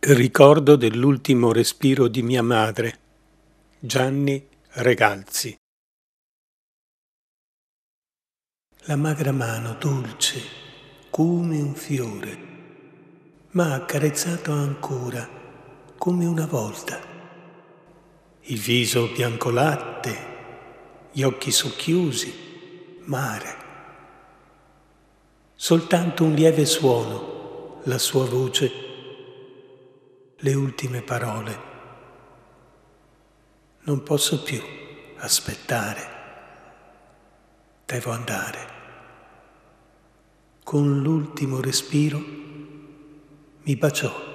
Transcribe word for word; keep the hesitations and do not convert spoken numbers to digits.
Ricordo dell'ultimo respiro di mia madre, Gianni Regalzi. La magra mano dolce come un fiore m'ha accarezzato ancora come una volta. Il viso bianco latte, gli occhi socchiusi, mare. Soltanto un lieve suono, la sua voce, le ultime parole. Non posso più aspettare. Devo andare. Con l'ultimo respiro mi baciò